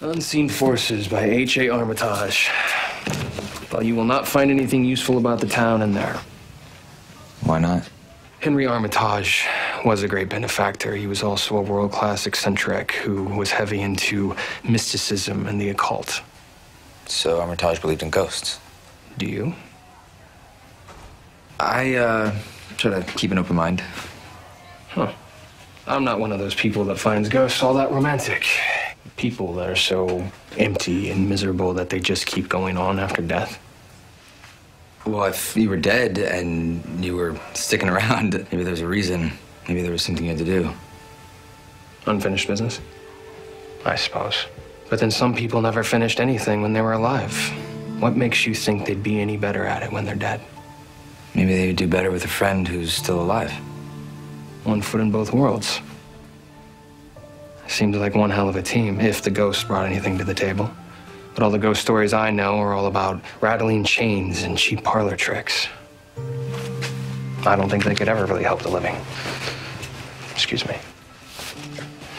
Unseen Forces by H.A. Armitage. Well, you will not find anything useful about the town in there. Why not? Henry Armitage was a great benefactor. He was also a world-class eccentric who was heavy into mysticism and the occult. So Armitage believed in ghosts? Do you? I try to keep an open mind. Huh. I'm not one of those people that finds ghosts all that romantic. People that are so empty and miserable that they just keep going on after death. Well, if you were dead and you were sticking around, maybe there's a reason. Maybe there was something you had to do. Unfinished business? I suppose. But then some people never finished anything when they were alive. What makes you think they'd be any better at it when they're dead? Maybe they would do better with a friend who's still alive. One foot in both worlds. Seems like one hell of a team, if the ghost brought anything to the table. But all the ghost stories I know are all about rattling chains and cheap parlor tricks. I don't think they could ever really help the living. Excuse me.